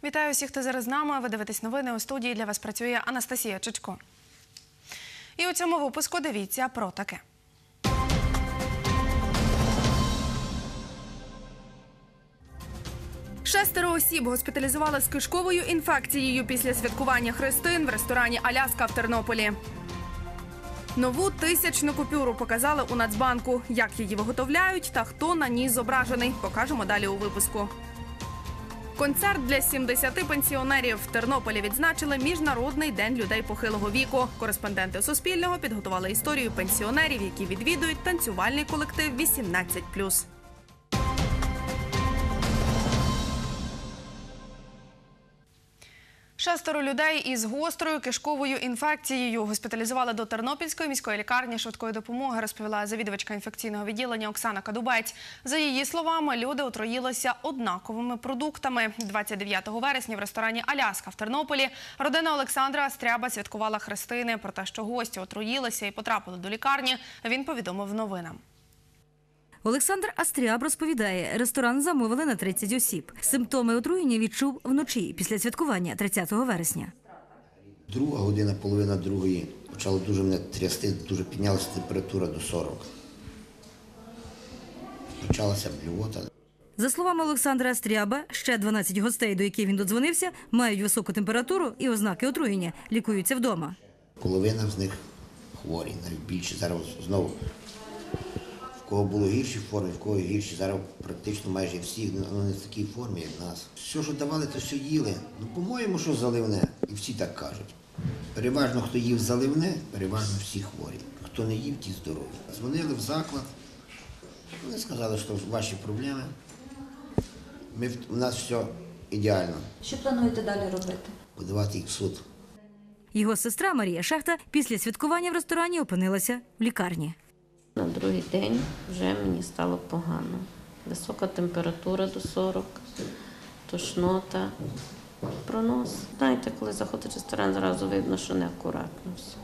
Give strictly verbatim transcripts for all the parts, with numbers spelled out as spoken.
Вітаю всіх, хто зараз з нами. Ви дивитесь новини. У студії для вас працює Анастасія Чичко. І у цьому випуску дивіться про таке. Шестеро осіб госпіталізували з кишковою інфекцією після святкування хрестин в ресторані «Аляска» в Тернополі. Нову тисячну купюру показали у Нацбанку. Як її виготовляють та хто на ній зображений, покажемо далі у випуску. Концерт для сімдесяти пенсіонерів. В Тернополі відзначили Міжнародний день людей похилого віку. Кореспонденти Суспільного підготували історію пенсіонерів, які відвідують танцювальний колектив вісімнадцять плюс. Шестеро людей із гострою кишковою інфекцією госпіталізували до Тернопільської міської лікарні швидкої допомоги, розповіла завідувачка інфекційного відділення Оксана Кадубець. За її словами, люди отруїлися однаковими продуктами. двадцять дев'ятого вересня в ресторані «Аляска» в Тернополі родина Олександра Астряба святкувала хрестини. Про те, що гості отруїлися і потрапили до лікарні, він повідомив новинам. Олександр Астряб розповідає, ресторан замовили на тридцять осіб. Симптоми отруєння відчув вночі після святкування тридцятого вересня. Друга година, половина другої, почало дуже мене трясти, дуже піднялася температура до сорока. Почалася блювота. За словами Олександра Астряба, ще дванадцять гостей, до яких він додзвонився, мають високу температуру і ознаки отруєння, лікуються вдома. Половина з них хворі, навіть більше. Зараз знову. В кого було гірші форми, в кого гірші. Зараз практично майже всі, ну не в такій формі, як в нас. Все, що давали, то все їли. Ну, по-моєму, що заливне. І всі так кажуть. Переважно, хто їв заливне, переважно всі хворі. Хто не їв, ті здорові. Дзвонили в заклад. Вони сказали, що ваші проблеми. Ми, у нас все ідеально. Що плануєте далі робити? Подавати їх в суд. Його сестра Марія Шахта після святкування в ресторані опинилася в лікарні. На другий день вже мені стало погано. Висока температура до сорока, тошнота, пронос. Знаєте, коли заходиш в ресторан, зразу видно, що неакуратно все.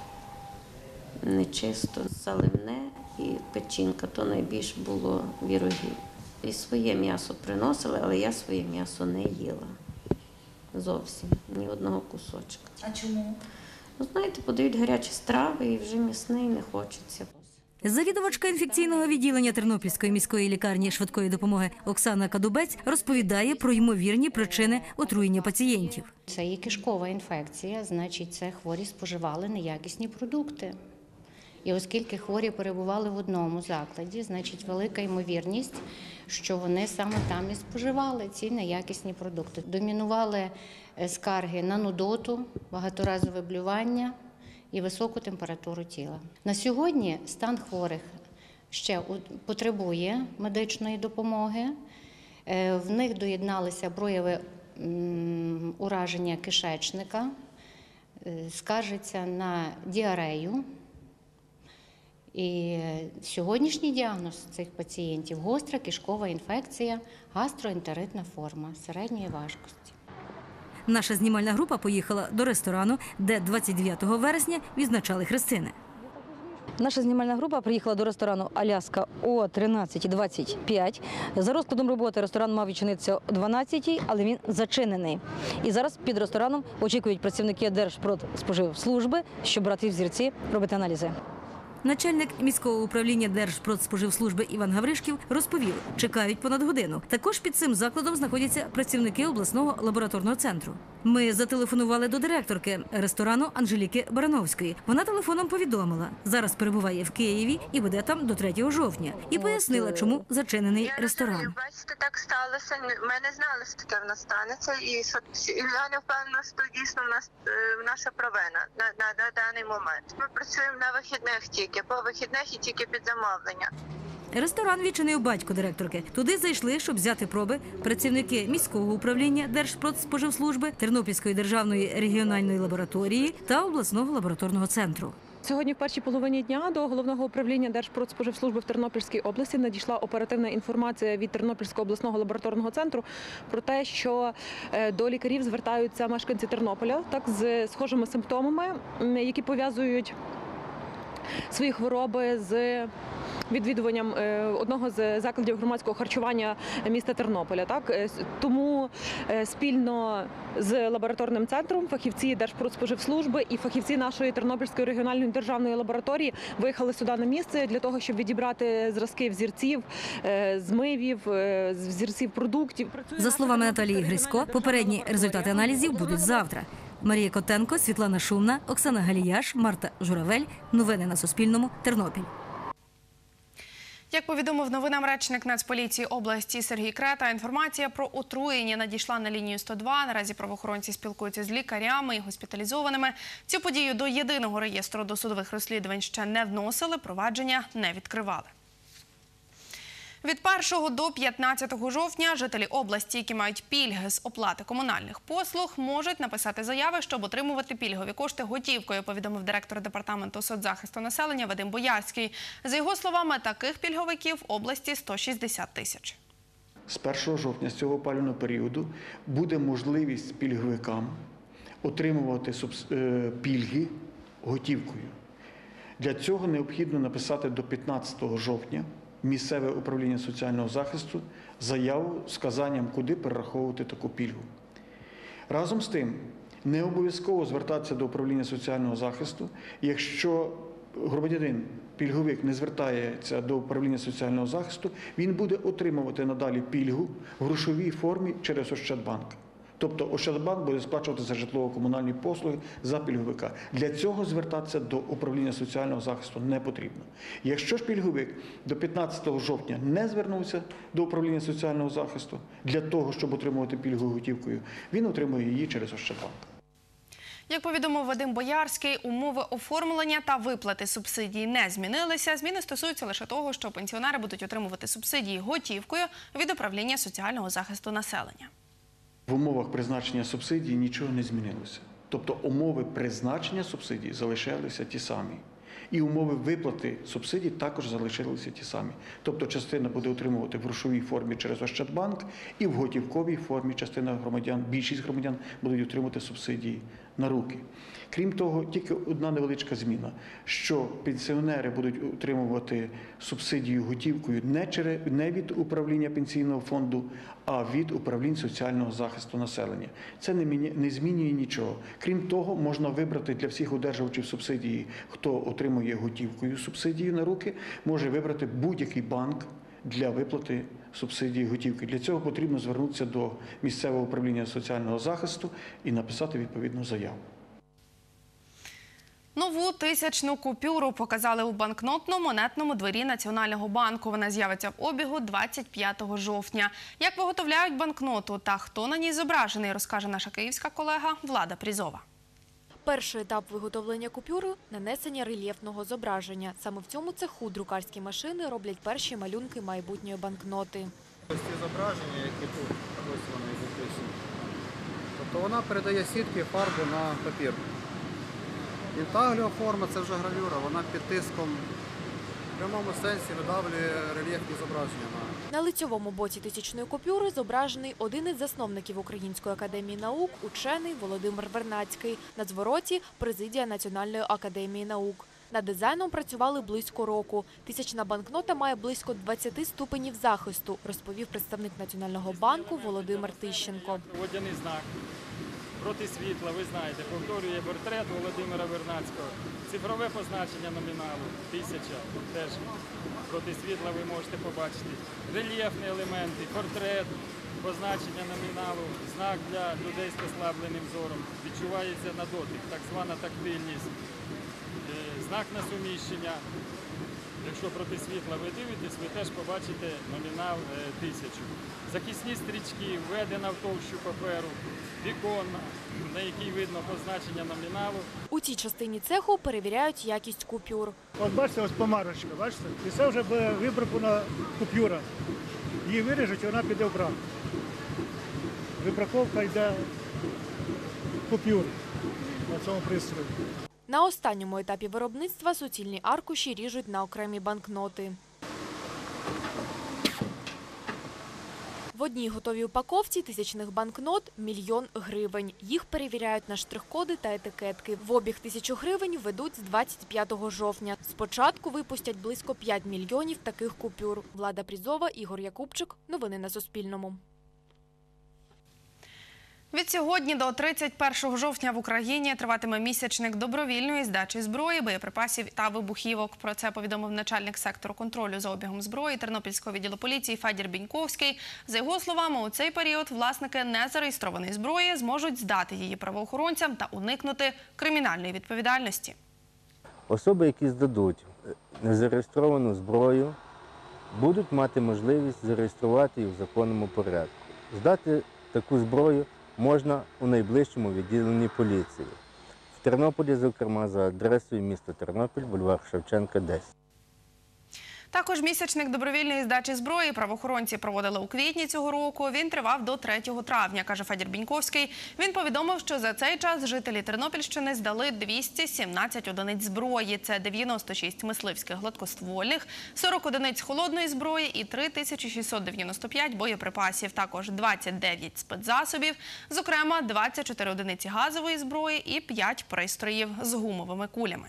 Нечисто, заливне і печінка, то найбільше було вірогів. І своє м'ясо приносили, але я своє м'ясо не їла. Зовсім, ні одного кусочка. А чому? Ну, знаєте, подають гарячі страви і вже м'ясний не хочеться. Завідувачка інфекційного відділення Тернопільської міської лікарні швидкої допомоги Оксана Кадубець розповідає про ймовірні причини отруєння пацієнтів. Це є кишкова інфекція, значить, це хворі споживали неякісні продукти. І оскільки хворі перебували в одному закладі, значить, велика ймовірність, що вони саме там і споживали ці неякісні продукти. Домінували скарги на нудоту, багаторазове блювання і високу температуру тіла. На сьогодні стан хворих ще потребує медичної допомоги. В них доєдналися прояви ураження кишечника, скаржиться на діарею. І сьогоднішній діагноз цих пацієнтів – гостра кишкова інфекція, гастроентеритна форма середньої важкості. Наша знімальна група поїхала до ресторану, де двадцять дев'ятого вересня відзначали хрестини. Наша знімальна група приїхала до ресторану «Аляска» о тринадцятій двадцять п'ять. За розкладом роботи ресторан мав відчинитися о дванадцятій, але він зачинений. І зараз під рестораном очікують працівники Держпродспоживслужби, щоб брати взірці, робити аналізи. Начальник міського управління Держпродспоживслужби Іван Гавришків розповів, чекають понад годину. Також під цим закладом знаходяться працівники обласного лабораторного центру. Ми зателефонували до директорки ресторану Анжеліки Барановської. Вона телефоном повідомила, зараз перебуває в Києві і буде там до третього жовтня. І пояснила, чому зачинений ресторан. Я бачите, так сталося. Ми не знали, що таке в нас станеться. І я не впевнена, що дійсно в нас наша провина на, на, на даний момент. Ми працюємо на вихідних тільки, по вихідних і тільки під замовлення. Ресторан відчинив батько директорки. Туди зайшли, щоб взяти проби працівники міського управління Держпродспоживслужби, Тернопільської державної регіональної лабораторії та обласного лабораторного центру. Сьогодні в першій половині дня до Головного управління Держпродспоживслужби в Тернопільській області надійшла оперативна інформація від Тернопільського обласного лабораторного центру про те, що до лікарів звертаються мешканці Тернополя так з схожими симптомами, які пов'язують свої хвороби з відвідуванням е, одного з закладів громадського харчування міста Тернополя. Так? Е, с- Тому е, спільно з лабораторним центром фахівці Держпродспоживслужби і фахівці нашої Тернопільської регіональної державної лабораторії виїхали сюди на місце для того, щоб відібрати зразки взірців, е, змивів, е, взірців продуктів. За словами Наталії Грисько, попередні результати аналізів будуть завтра. Марія Котенко, Світлана Шумна, Оксана Галіяш, Марта Журавель. Новини на Суспільному. Тернопіль. Як повідомив новинам речник Нацполіції області Сергій Крета, інформація про отруєння надійшла на лінію сто два. Наразі правоохоронці спілкуються з лікарями і госпіталізованими. Цю подію до єдиного реєстру досудових розслідувань ще не вносили, провадження не відкривали. Від першого до п'ятнадцятого жовтня жителі області, які мають пільги з оплати комунальних послуг, можуть написати заяви, щоб отримувати пільгові кошти готівкою, повідомив директор департаменту соцзахисту населення Вадим Боярський. За його словами, таких пільговиків в області сто шістдесят тисяч. З першого жовтня з цього опалювального періоду буде можливість пільговикам отримувати субс- е, пільги готівкою. Для цього необхідно написати до п'ятнадцятого жовтня місцеве управління соціального захисту заяву з вказанням, куди перераховувати таку пільгу. Разом з тим, не обов'язково звертатися до управління соціального захисту, якщо громадянин, пільговик не звертається до управління соціального захисту, він буде отримувати надалі пільгу в грошовій формі через Ощадбанк. Тобто Ощадбанк буде сплачувати за житлово-комунальні послуги за пільговика. Для цього звертатися до управління соціального захисту не потрібно. Якщо ж пільговик до п'ятнадцятого жовтня не звернувся до управління соціального захисту для того, щоб отримувати пільгу готівкою, він отримує її через Ощадбанк. Як повідомив Вадим Боярський, умови оформлення та виплати субсидій не змінилися. Зміни стосуються лише того, що пенсіонери будуть отримувати субсидії готівкою від управління соціального захисту населення. В умовах призначення субсидій нічого не змінилося. Тобто умови призначення субсидій залишалися ті самі. І умови виплати субсидій також залишилися ті самі. Тобто частина буде отримувати в грошовій формі через Ощадбанк і в готівковій формі частина громадян, більшість громадян будуть отримувати субсидії на руки. Крім того, тільки одна невеличка зміна, що пенсіонери будуть отримувати субсидію готівкою не, через, не від управління пенсійного фонду, а від управлінь соціального захисту населення. Це не, міня, не змінює нічого. Крім того, можна вибрати для всіх одержувачів субсидії, хто отримує готівкою субсидію на руки, може вибрати будь-який банк для виплати субсидії готівки. Для цього потрібно звернутися до місцевого управління соціального захисту і написати відповідну заяву. Нову тисячну купюру показали у банкнотно-монетному дворі Національного банку. Вона з'явиться в обігу двадцять п'ятого жовтня. Як виготовляють банкноту та хто на ній зображений, розкаже наша київська колега Влада Прізова. Перший етап виготовлення купюри – нанесення рельєфного зображення. Саме в цьому цеху друкарські машини роблять перші малюнки майбутньої банкноти. Ось ці зображення, які тут, ось вони записані. Тобто вона передає сітки фарбу на папір. Інтагліо форма – це вже гравюра, вона під тиском в прямому сенсі видавлює рельєфні зображення. На лицьовому боці тисячної купюри зображений один із засновників Української академії наук, учений Володимир Вернадський. На звороті – президія Національної академії наук. Над дизайном працювали близько року. Тисячна банкнота має близько двадцяти ступенів захисту, розповів представник Національного банку Володимир Тищенко. Водяний знак проти світла, ви знаєте, повторює портрет Володимира Вернадського. Цифрове позначення номіналу – тисяча, теж проти світла ви можете побачити. Рельєфні елементи, портрет, позначення номіналу, знак для людей з послабленим зором. Відчувається на дотик, так звана тактильність. Знак на суміщення. Якщо проти світла ви дивитесь, ви теж побачите номінал тисячу. Захисні стрічки, введена в товщу паперу, віконна, на якій видно позначення номіналу. У цій частині цеху перевіряють якість купюр. От бачите, ось помарочка, бачите? І це вже буде вибракована купюра. Її виріжуть, і вона піде в брак. Вибраковка йде купюр на цьому пристрої. На останньому етапі виробництва суцільні аркуші ріжуть на окремі банкноти. В одній готовій упаковці тисячних банкнот – мільйон гривень. Їх перевіряють на штрих-коди та етикетки. В обіг тисячу гривень ведуть з двадцять п'ятого жовтня. Спочатку випустять близько п'ять мільйонів таких купюр. Влада Прізова, Ігор Якубчик. Новини на Суспільному. Від сьогодні до тридцять першого жовтня в Україні триватиме місячник добровільної здачі зброї, боєприпасів та вибухівок. Про це повідомив начальник сектору контролю за обігом зброї Тернопільського відділу поліції Федір Біньковський. За його словами, у цей період власники незареєстрованої зброї зможуть здати її правоохоронцям та уникнути кримінальної відповідальності. Особи, які здадуть незареєстровану зброю, будуть мати можливість зареєструвати її в законному порядку. Здати таку зброю можна у найближчому відділенні поліції. В Тернополі, зокрема, за адресою міста Тернопіль, бульвар Шевченка, десять. Також місячник добровільної здачі зброї правоохоронці проводили у квітні цього року. Він тривав до третього травня, каже Федір Біньковський. Він повідомив, що за цей час жителі Тернопільщини здали двісті сімнадцять одиниць зброї. Це дев'яносто шість мисливських гладкоствольних, сорок одиниць холодної зброї і три тисячі шістсот дев'яносто п'ять боєприпасів. Також двадцять дев'ять спецзасобів, зокрема двадцять чотири одиниці газової зброї і п'ять пристроїв з гумовими кулями.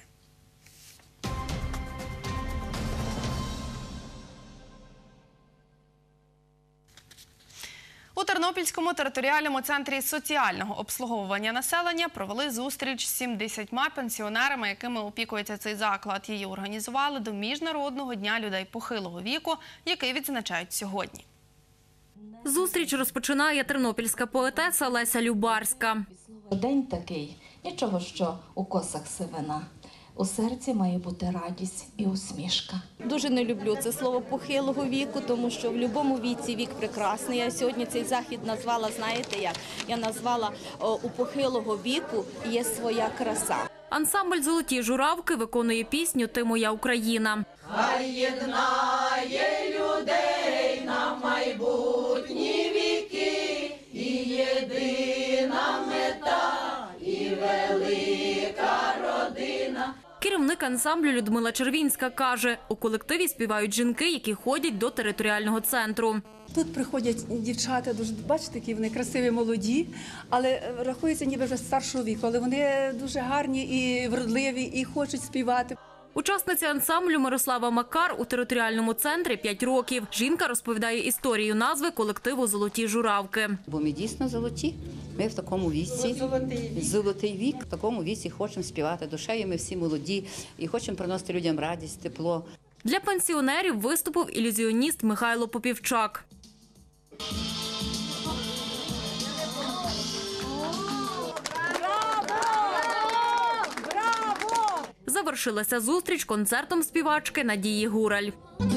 У Тернопільському територіальному центрі соціального обслуговування населення провели зустріч з сімдесятьма пенсіонерами, якими опікується цей заклад. Її організували до Міжнародного дня людей похилого віку, який відзначають сьогодні. Зустріч розпочинає тернопільська поетеса Леся Любарська. День такий, нічого, що у косах сивина. У серці має бути радість і усмішка. Дуже не люблю це слово «похилого віку», тому що в будь-якому віці вік прекрасний. Я сьогодні цей захід назвала, знаєте як? Я назвала о, «У похилого віку є своя краса». Ансамбль «Золоті журавки» виконує пісню «Ти моя Україна». Хай єднає людей на майбутні віки, і єдина мета, і велика родина. Керівник ансамблю Людмила Червінська каже, у колективі співають жінки, які ходять до територіального центру. Тут приходять дівчата, дуже бачите, які вони красиві, молоді, але рахуються ніби вже старшого віку, але вони дуже гарні і вродливі, і хочуть співати. Учасниця ансамблю Мирослава Макар у територіальному центрі п'ять років. Жінка розповідає історію назви колективу «Золоті журавки». Бо ми дійсно золоті. Ми в такому віці, золотий, золотий вік, в такому віці хочемо співати душею, ми всі молоді і хочемо приносити людям радість, тепло. Для пенсіонерів виступив ілюзіоніст Михайло Попівчак. Завершилася зустріч концертом співачки Надії Гураль.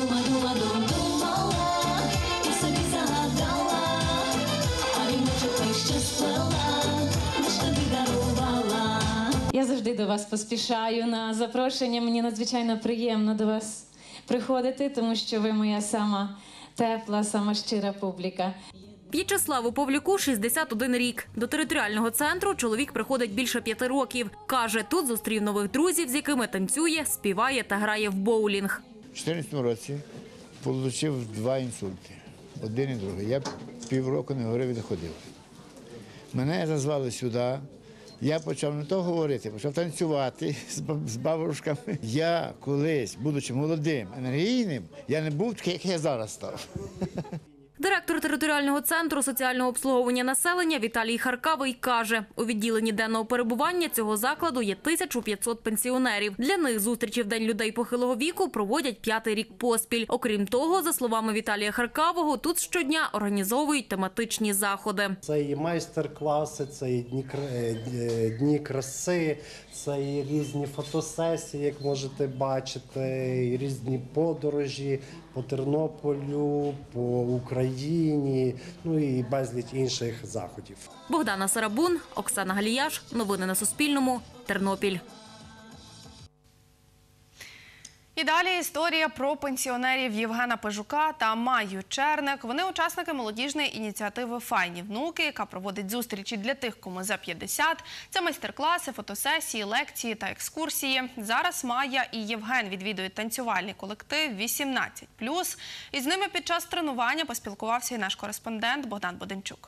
Я завжди до вас поспішаю на запрошення. Мені надзвичайно приємно до вас приходити, тому що ви моя сама тепла, сама щира публіка. В'ячеславу Павлюку шістдесят один рік. До територіального центру чоловік приходить більше п'яти років. Каже, тут зустрів нових друзів, з якими танцює, співає та грає в боулінг. У чотирнадцятому році отримав два інсульти. Один і другий. Я півроку не говорив і не ходив. Мене зазвали сюди. Я почав не то говорити, почав танцювати з бабушками. Я колись, будучи молодим, енергійним, я не був такий, як я зараз став. Директор територіального центру соціального обслуговування населення Віталій Харкавий каже, у відділенні денного перебування цього закладу є тисяча п'ятсот пенсіонерів. Для них зустрічі в День людей похилого віку проводять п'ятий рік поспіль. Окрім того, за словами Віталія Харкавого, тут щодня організовують тематичні заходи. Це і майстер-класи, це і дні, дні краси, це і різні фотосесії, як можете бачити, і різні подорожі по Тернополю, по Україні, ну і безліч інших заходів. Богдана Сарабун, Оксана Галіяш. Новини на Суспільному. Тернопіль. І далі історія про пенсіонерів Євгена Пежука та Майю Черник. Вони учасники молодіжної ініціативи «Файні внуки», яка проводить зустрічі для тих, кому за п'ятдесят. Це майстер-класи, фотосесії, лекції та екскурсії. Зараз Майя і Євген відвідують танцювальний колектив вісімнадцять плюс. І з ними під час тренування поспілкувався і наш кореспондент Богдан Бодимчук.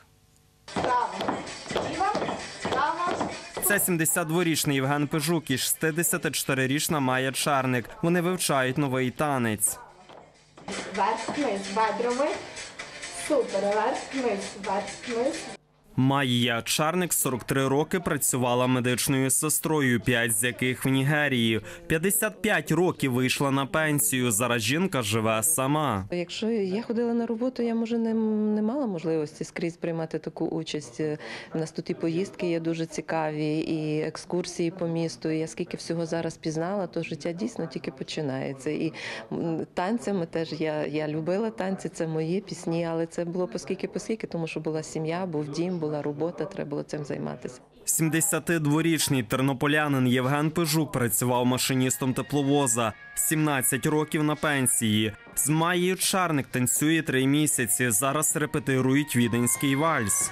Це сімдесятдворічний Євген Пежук і шістдесятичотирирічна Майя Черник. Вони вивчають новий танець. Верх-вниз, бедрами. Супер, верх-вниз, верх-вниз. Майя Черник сорок три роки працювала медичною сестрою, п'ять з яких в Нігерії. п'ятдесят п'ять років вийшла на пенсію, зараз жінка живе сама. Якщо я ходила на роботу, я, може, не, не мала можливості скрізь приймати таку участь. У нас тут і поїздки є дуже цікаві, і екскурсії по місту. І я скільки всього зараз пізнала, то життя дійсно тільки починається. І танцями теж я, я любила танці, це мої пісні, але це було поскільки-поскільки, тому що була сім'я, був дім, була робота, треба було цим займатися. сімдесятидворічний тернополянин Євген Пежук працював машиністом тепловоза. сімнадцять років на пенсії. З Майєю Черник танцює три місяці. Зараз репетирують віденський вальс.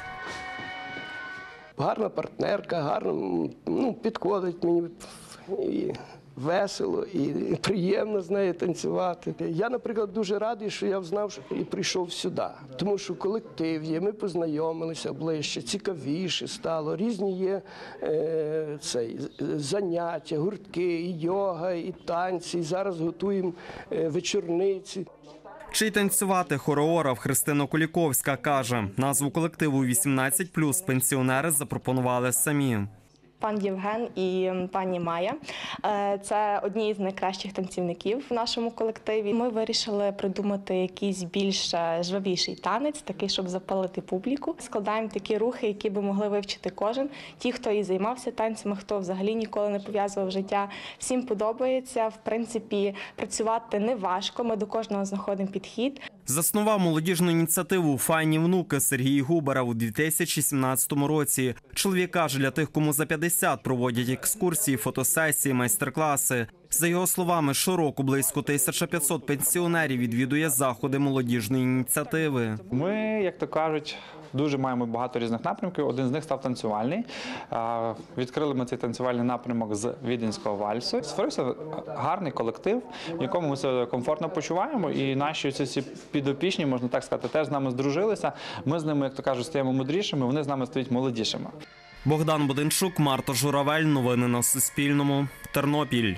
Гарна партнерка, гарно ну, підходить мені. І весело і приємно з нею танцювати. Я, наприклад, дуже радий, що я знав що і прийшов сюди. Тому що колектив є, ми познайомилися ближче, цікавіше стало. Різні є е, цей, заняття, гуртки, і йога, і танці. І зараз готуємо е, вечорниці. Чи й танцювати хореограф Христина Куліковська каже, назву колективу вісімнадцять плюс пенсіонери запропонували самі. Пан Євген і пані Майя – це одні з найкращих танцівників в нашому колективі. Ми вирішили придумати якийсь більш жвавіший танець, такий, щоб запалити публіку. Складаємо такі рухи, які би могли вивчити кожен. Ті, хто і займався танцями, хто взагалі ніколи не пов'язував життя. Всім подобається, в принципі, працювати не важко, ми до кожного знаходимо підхід. Заснував молодіжну ініціативу «Файні внуки» Сергій Губарев у дві тисячі сімнадцятому році. Чоловік каже, для тих, кому за п'ятдесят, проводять екскурсії, фотосесії, майстер-класи. За його словами, щороку близько тисяча п'ятсот пенсіонерів відвідує заходи молодіжної ініціативи. Ми, як то кажуть, дуже маємо багато різних напрямків. Один з них став танцювальний. Відкрили ми цей танцювальний напрямок з віденського вальсу. Створився гарний колектив, в якому ми себе комфортно почуваємо. І наші ці підопічні, можна так сказати, теж з нами здружилися. Ми з ними, як то кажуть, стаємо мудрішими, вони з нами стають молодішими. Богдан Бодимчук, Марта Журавель. Новини на Суспільному. Тернопіль.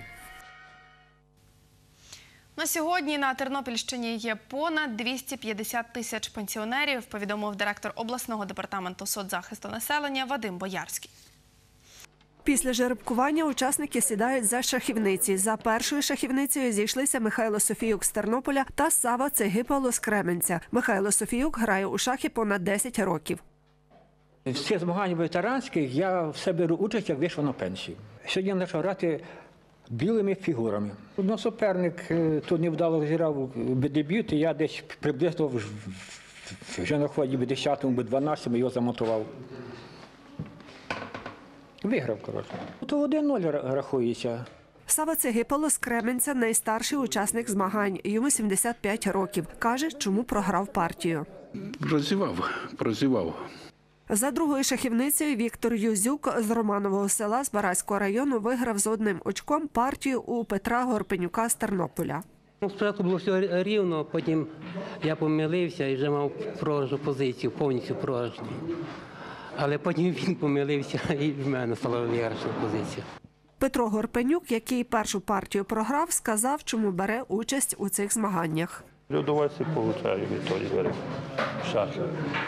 На сьогодні на Тернопільщині є понад двісті п'ятдесят тисяч пенсіонерів, повідомив директор обласного департаменту соцзахисту населення Вадим Боярський. Після жеребкування учасники сідають за шахівниці. За першою шахівницею зійшлися Михайло Софіюк з Тернополя та Сава Цегипало з Кременця. Михайло Софіюк грає у шахи понад десять років. З цих змагань ветеранських я все беру участь, як вийшов на пенсію. Сьогодні я почав грати білими фігурами. Ну, суперник тут невдало зіграв дебют, і я десь приблизно вже на ході би десятому, би дванадцятому його замотував. Виграв, коротше. То один нуль рахується. Сава Цегипало з Кременця – найстарший учасник змагань. Йому сімдесят п'ять років. Каже, чому програв партію. Прозівав, прозівав. За другою шахівницею Віктор Юзюк з Романового села з Бараського району виграв з одним очком партію у Петра Горпенюка з Тернополя. Спочатку було все рівно, потім я помилився і вже мав програшну позицію, повністю програшну. Але потім він помилився і в мене стала виграшна позиція. Петро Горпенюк, який першу партію програв, сказав, чому бере участь у цих змаганнях. Удовольствие получаю від тої гри шахи.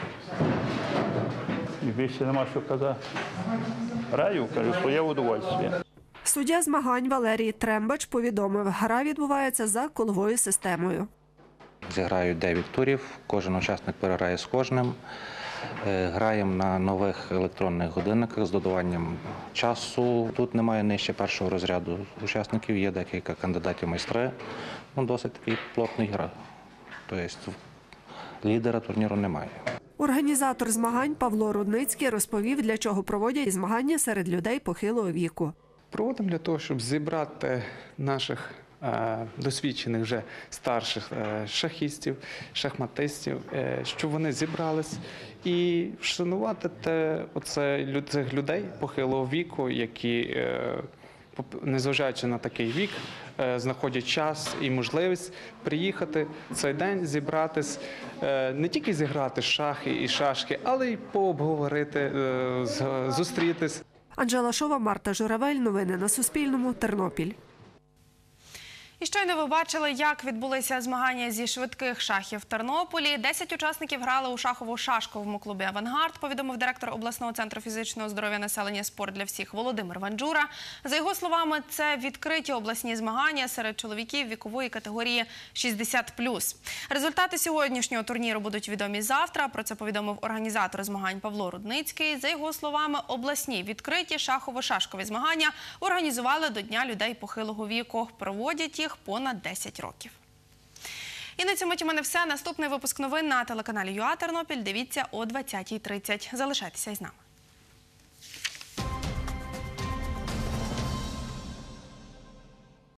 І більше нема що казати. Граю, кажу, своє удовольствие. Суддя змагань Валерій Трембач повідомив, гра відбувається за коловою системою. Зіграють дев'ять турів, кожен учасник переграє з кожним. Граємо на нових електронних годинниках з додаванням часу. Тут немає нижче першого розряду учасників, є декілька кандидатів майстри. Ну, досить такий плотний гра. Тобто лідера турніру немає. Організатор змагань Павло Рудницький розповів, для чого проводять змагання серед людей похилого віку. Проводимо для того, щоб зібрати наших досвідчених вже старших шахістів, шахматистів, щоб вони зібрались і вшанувати те, оце, цих людей похилого віку, які, незважаючи на такий вік, знаходять час і можливість приїхати в цей день, зібратись, не тільки зіграти шахи і шашки, але й пообговорити, зустрітись. Анжела Шова, Марта Журавель. Новини на Суспільному. Тернопіль. І щойно ви бачили, як відбулися змагання зі швидких шахів в Тернополі. Десять учасників грали у шахово-шашковому клубі «Авангард», повідомив директор обласного центру фізичного здоров'я населення «Спорт для всіх» Володимир Ванджура. За його словами, це відкриті обласні змагання серед чоловіків вікової категорії шістдесят плюс. Результати сьогоднішнього турніру будуть відомі завтра. Про це повідомив організатор змагань Павло Рудницький. За його словами, обласні відкриті шахово-шашкові змагання організували до Дня людей похилого віку. Проводять їх понад десять років. І на цьому у мене все. Наступний випуск новин на телеканалі ЮА Тернопіль дивіться о двадцятій тридцять. Залишайтеся із нами.